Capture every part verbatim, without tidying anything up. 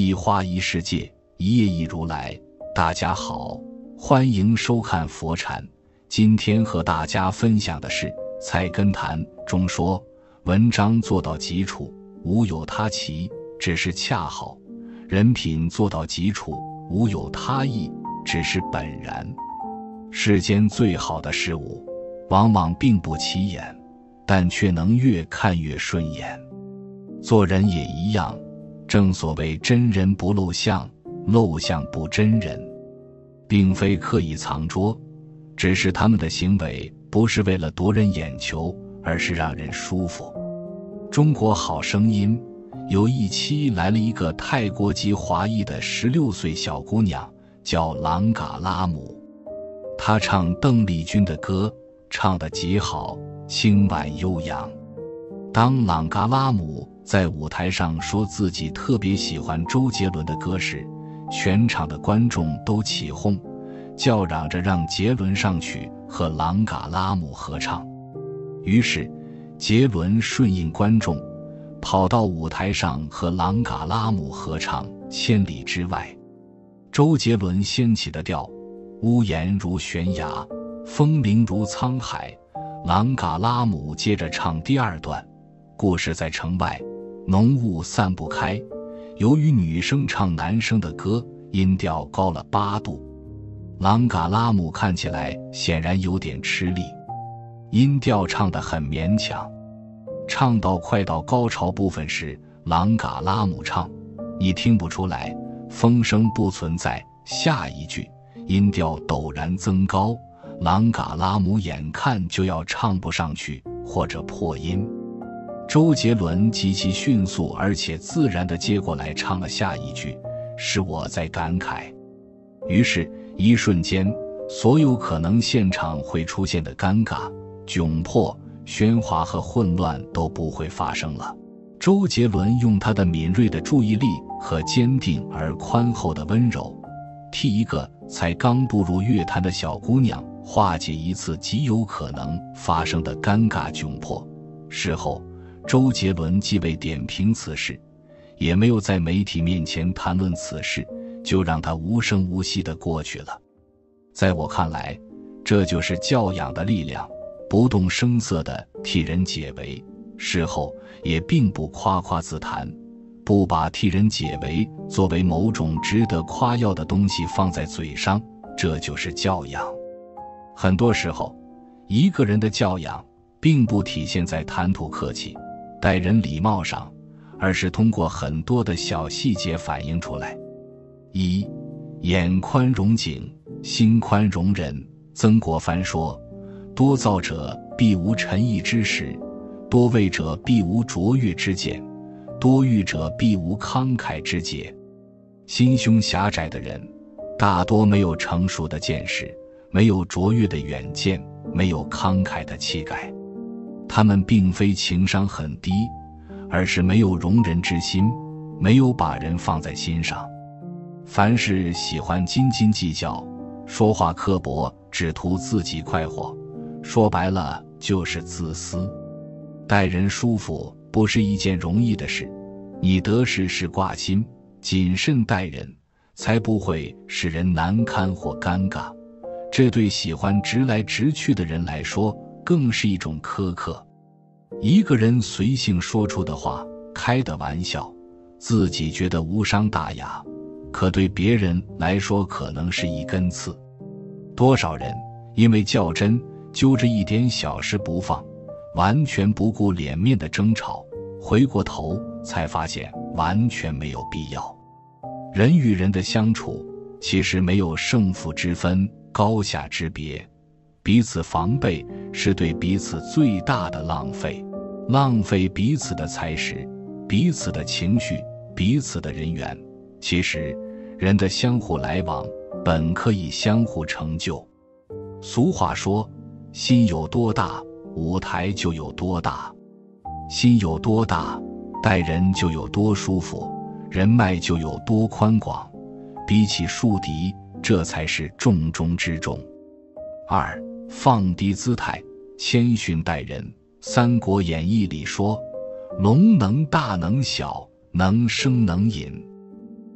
一花一世界，一叶一如来。大家好，欢迎收看佛禅。今天和大家分享的是《菜根谭》中说，文章做到极处，无有他奇，只是恰好；人品做到极处，无有他异，只是本然。世间最好的事物，往往并不起眼，但却能越看越顺眼。做人也一样，正所谓真人不露相，露相不真人，并非刻意藏拙，只是他们的行为不是为了夺人眼球，而是让人舒服。中国好声音有一期来了一个泰国籍华裔的十六岁小姑娘，叫朗嘎拉姆。她唱邓丽君的歌，唱得极好，轻婉悠扬。当朗嘎拉姆在舞台上说自己特别喜欢周杰伦的歌时，全场的观众都起哄，叫嚷着让杰伦上去和朗嘎拉姆合唱。于是杰伦顺应观众，跑到舞台上和朗嘎拉姆合唱《千里之外》。周杰伦掀起的调，屋檐如悬崖，风铃如沧海。朗嘎拉姆接着唱第二段，故事在城外，浓雾散不开。由于女生唱男生的歌，音调高了八度，朗嘎拉姆看起来显然有点吃力，音调唱得很勉强。唱到快到高潮部分时，朗嘎拉姆唱，你听不出来，风声不存在。下一句音调陡然增高，朗嘎拉姆眼看就要唱不上去，或者破音。周杰伦极其迅速而且自然地接过来唱了下一句，是我在感慨。于是一瞬间，所有可能现场会出现的尴尬、窘迫、喧哗和混乱都不会发生了。周杰伦用他的敏锐的注意力和坚定而宽厚的温柔，替一个才刚步入乐坛的小姑娘化解一次极有可能发生的尴尬窘迫。事后周杰伦既未点评此事，也没有在媒体面前谈论此事，就让他无声无息地过去了。在我看来，这就是教养的力量，不动声色地替人解围，事后也并不夸夸自谈，不把替人解围作为某种值得夸耀的东西放在嘴上，这就是教养。很多时候，一个人的教养并不体现在谈吐客气、待人礼貌上，而是通过很多的小细节反映出来。一、眼宽容景，心宽容人。曾国藩说，多造者必无陈毅之识，多畏者必无卓越之见，多欲者必无慷慨之节。心胸狭窄的人大多没有成熟的见识，没有卓越的远见，没有慷慨的气概。他们并非情商很低，而是没有容人之心，没有把人放在心上。凡事喜欢斤斤计较，说话刻薄，只图自己快活，说白了就是自私。待人舒服不是一件容易的事，你得失是挂心，谨慎待人，才不会使人难堪或尴尬。这对喜欢直来直去的人来说，更是一种苛刻。一个人随性说出的话，开的玩笑，自己觉得无伤大雅，可对别人来说可能是一根刺。多少人因为较真，揪着一点小事不放，完全不顾脸面的争吵，回过头才发现完全没有必要。人与人的相处，其实没有胜负之分，高下之别，彼此防备是对彼此最大的浪费。浪费彼此的才识，彼此的情绪，彼此的人缘。其实人的相互来往本可以相互成就。俗话说，心有多大，舞台就有多大。心有多大，待人就有多舒服，人脉就有多宽广。比起树敌，这才是重中之重。二、放低姿态，谦逊待人。《三国演义》里说，龙能大能小，能生能隐。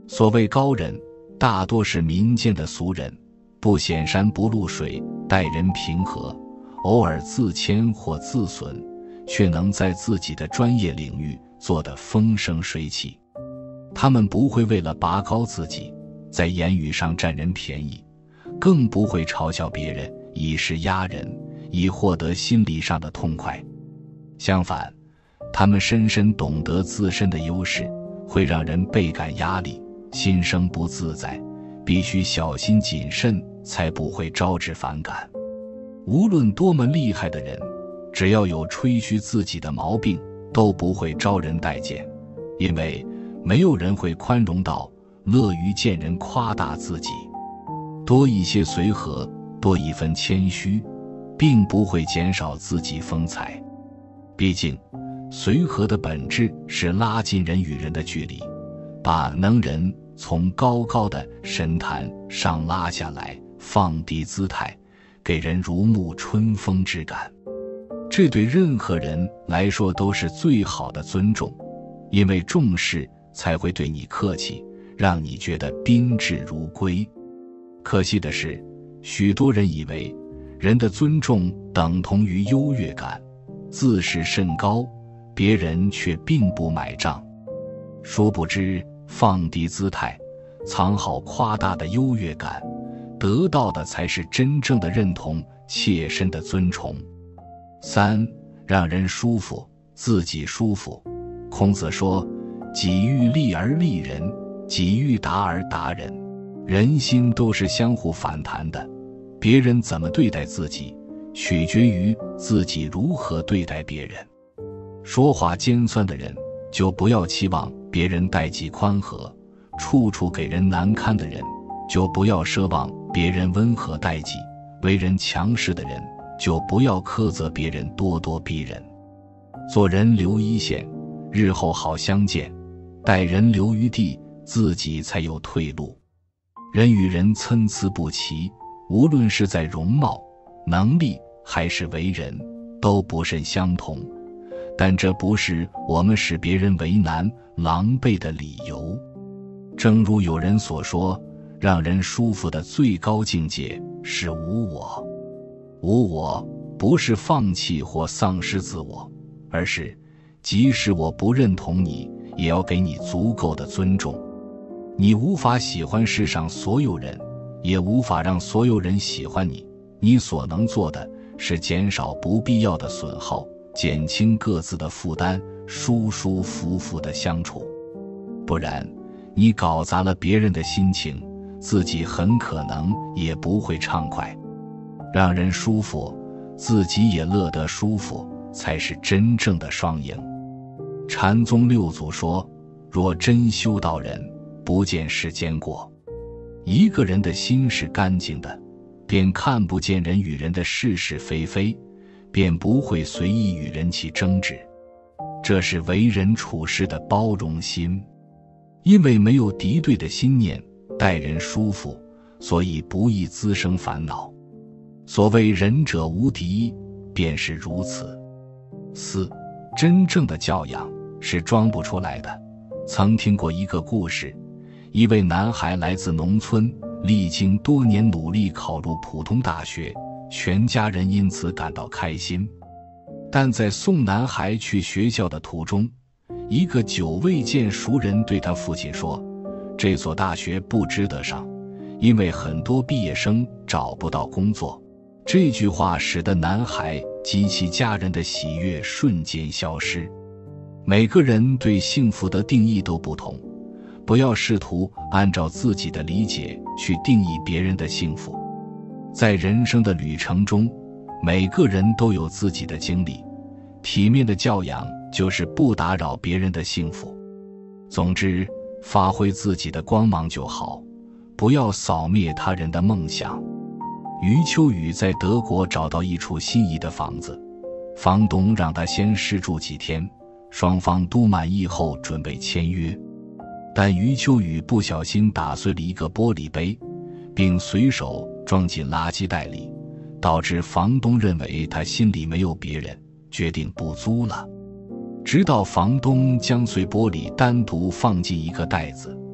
所谓高人，大多是民间的俗人，不显山不露水，待人平和，偶尔自谦或自损，却能在自己的专业领域做得风生水起。他们不会为了拔高自己，在言语上占人便宜，更不会嘲笑别人，以势压人，以获得心理上的痛快。相反，他们深深懂得自身的优势，会让人倍感压力，心生不自在，必须小心谨慎，才不会招致反感。无论多么厉害的人，只要有吹嘘自己的毛病，都不会招人待见，因为没有人会宽容到乐于见人夸大自己。多一些随和，多一分谦虚，并不会减少自己风采。毕竟随和的本质是拉近人与人的距离，把能人从高高的神坛上拉下来，放低姿态，给人如沐春风之感。这对任何人来说都是最好的尊重，因为重视才会对你客气，让你觉得宾至如归。可惜的是，许多人以为人的尊重等同于优越感，自视甚高，别人却并不买账。殊不知，放低姿态，藏好夸大的优越感，得到的才是真正的认同，切身的尊崇。三，让人舒服，自己舒服。孔子说，己欲立而立人，己欲达而达人。人心都是相互反弹的，别人怎么对待自己，取决于自己如何对待别人。说话尖酸的人，就不要期望别人待己宽和；处处给人难堪的人，就不要奢望别人温和待己；为人强势的人，就不要苛责别人咄咄逼人。做人留一线，日后好相见；待人留余地，自己才有退路。人与人参差不齐，无论是在容貌、能力还是为人，都不甚相同，但这不是我们使别人为难、狼狈的理由。正如有人所说，让人舒服的最高境界是无我。无我不是放弃或丧失自我，而是即使我不认同你，也要给你足够的尊重。你无法喜欢世上所有人，也无法让所有人喜欢你，你所能做的是减少不必要的损耗，减轻各自的负担，舒舒服服的相处。不然，你搞砸了别人的心情，自己很可能也不会畅快。让人舒服，自己也乐得舒服，才是真正的双赢。禅宗六祖说，若真修道人，不见世间过。一个人的心是干净的，便看不见人与人的是是非非，便不会随意与人起争执。这是为人处事的包容心。因为没有敌对的心念，待人舒服，所以不易滋生烦恼。所谓仁者无敌，便是如此。四，真正的教养是装不出来的。曾听过一个故事，一位男孩来自农村，历经多年努力考入普通大学，全家人因此感到开心。但在送男孩去学校的途中，一个久未见熟人对他父亲说，这所大学不值得上，因为很多毕业生找不到工作。这句话使得男孩及其家人的喜悦瞬间消失。每个人对幸福的定义都不同，不要试图按照自己的理解去定义别人的幸福。在人生的旅程中，每个人都有自己的经历，体面的教养就是不打扰别人的幸福。总之，发挥自己的光芒就好，不要扫灭他人的梦想。余秋雨在德国找到一处心仪的房子，房东让他先试住几天，双方都满意后准备签约。但余秋雨不小心打碎了一个玻璃杯，并随手装进垃圾袋里，导致房东认为他心里没有别人，决定不租了。直到房东将碎玻璃单独放进一个袋子，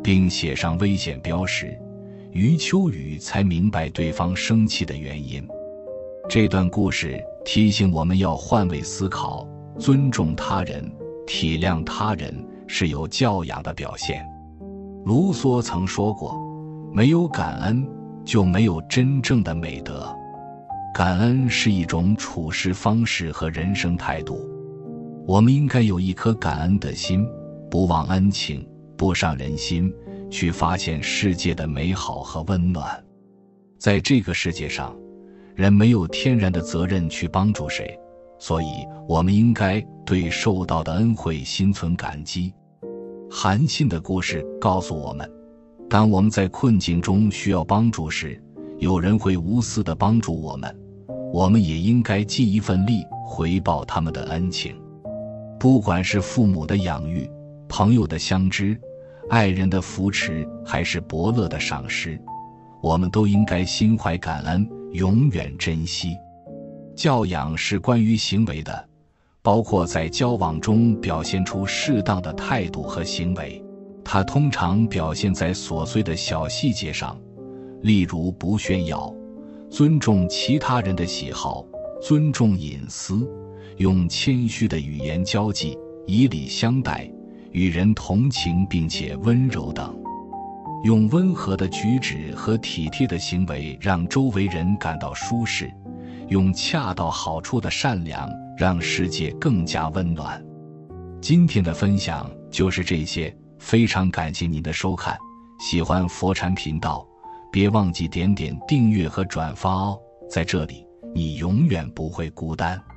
并写上危险标识，余秋雨才明白对方生气的原因。这段故事提醒我们要换位思考，尊重他人，体谅他人是有教养的表现。卢梭曾说过，没有感恩就没有真正的美德。感恩是一种处事方式和人生态度，我们应该有一颗感恩的心，不忘恩情，不伤人心，去发现世界的美好和温暖。在这个世界上，人没有天然的责任去帮助谁，所以我们应该对受到的恩惠心存感激。韩信的故事告诉我们，当我们在困境中需要帮助时，有人会无私地帮助我们，我们也应该尽一份力回报他们的恩情。不管是父母的养育，朋友的相知，爱人的扶持，还是伯乐的赏识，我们都应该心怀感恩，永远珍惜。教养是关于行为的，包括在交往中表现出适当的态度和行为。它通常表现在琐碎的小细节上，例如不炫耀，尊重其他人的喜好，尊重隐私，用谦虚的语言交际，以礼相待，与人同情并且温柔等。用温和的举止和体贴的行为让周围人感到舒适，用恰到好处的善良让世界更加温暖。今天的分享就是这些，非常感谢您的收看，喜欢佛禅频道，别忘记点点订阅和转发哦，在这里你永远不会孤单。